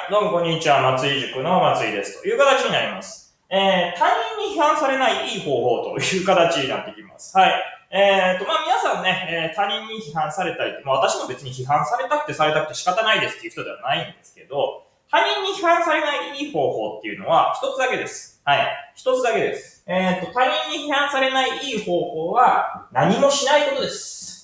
どうもこんにちは。松井塾の松井です。という形になります。他人に批判されないいい方法という形になってきます。はい。皆さんね、他人に批判されたり、私も別に批判されたくてされたくて仕方ないですっていう人ではないんですけど、他人に批判されないいい方法っていうのは一つだけです。はい。一つだけです。他人に批判されないいい方法は何もしないことです。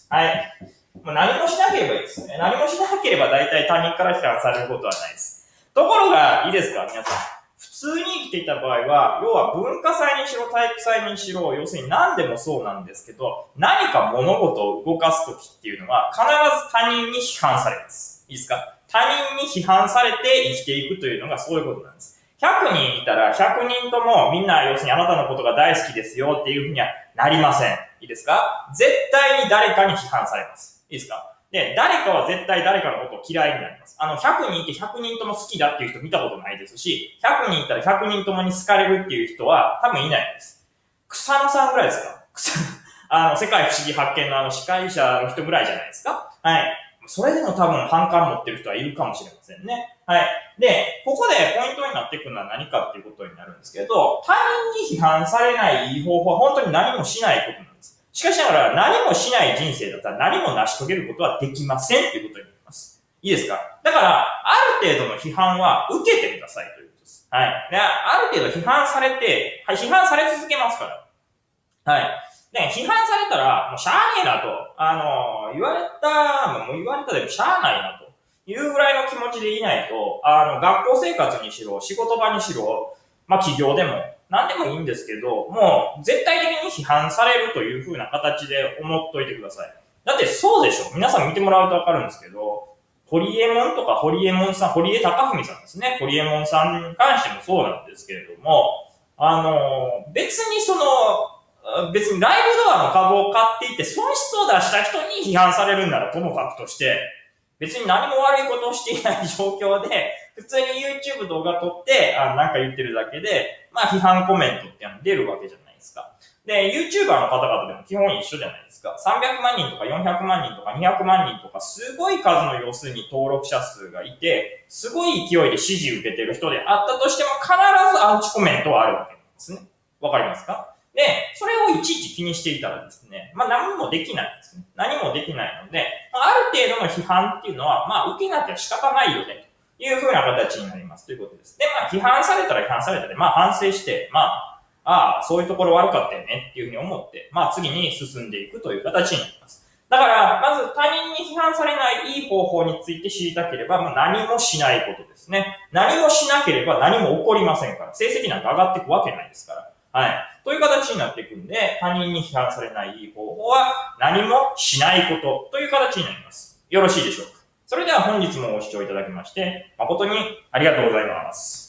はい。もう何もしなければいいですね。何もしなければ大体他人から批判されることはないです。ところが、いいですか皆さん。普通に生きていた場合は、要は文化祭にしろ体育祭にしろ、要するに何でもそうなんですけど、何か物事を動かすときっていうのは必ず他人に批判されます。いいですか他人に批判されて生きていくというのがそういうことなんです。100人いたら100人ともみんな要するにあなたのことが大好きですよっていうふうにはなりません。いいですか絶対に誰かに批判されます。いいですかで、誰かは絶対誰かのことを嫌いになります。100人いて100人とも好きだっていう人見たことないですし、100人いたら100人ともに好かれるっていう人は多分いないです。草野さんぐらいですか世界不思議発見の司会者の人ぐらいじゃないですかはい。それでも多分反感持ってる人はいるかもしれませんね。はい。で、ここでポイントになってくるのは何かっていうことになるんですけど、他人に批判されないいい方法は本当に何もしないことなんです。しかしながら何もしない人生だったら何も成し遂げることはできませんということになります。いいですかだから、ある程度の批判は受けてくださいということです。はい。で、ある程度批判されて、はい、批判され続けますから。はい。で、批判されたら、もうしゃあねえなと、言われたでもしゃあないなというぐらいの気持ちでいないと、学校生活にしろ、仕事場にしろ、企業でも、何でもいいんですけど、もう絶対的に批判されるという風な形で思っといてください。だってそうでしょ皆さん見てもらうとわかるんですけど、ホリエモンとかホリエモンさん、堀江貴文さんですね。ホリエモンさんに関してもそうなんですけれども、別にライブドアの株を買っていて損失を出した人に批判されるんならともかくとして、別に何も悪いことをしていない状況で、普通に YouTube 動画撮って、なんか言ってるだけで、批判コメントって出るわけじゃないですか。で、YouTuber の方々でも基本一緒じゃないですか。300万人とか400万人とか200万人とか、すごい数の要するに登録者数がいて、すごい勢いで支持受けてる人であったとしても、必ずアンチコメントはあるわけなんですね。わかりますかで、それをいちいち気にしていたらですね、何もできないんですね。何もできないので、ある程度の批判っていうのは、受けなきゃ仕方ないよね、という風な形になりますということです。で、批判されたら批判されたで、反省して、そういうところ悪かったよねっていうふうに思って、次に進んでいくという形になります。だから、まず他人に批判されないいい方法について知りたければ、何もしないことですね。何もしなければ何も起こりませんから。成績なんか上がっていくわけないですから。はい。という形になっていくんで、他人に批判されないいい方法は何もしないことという形になります。よろしいでしょうか。それでは本日もご視聴いただきまして、誠にありがとうございます。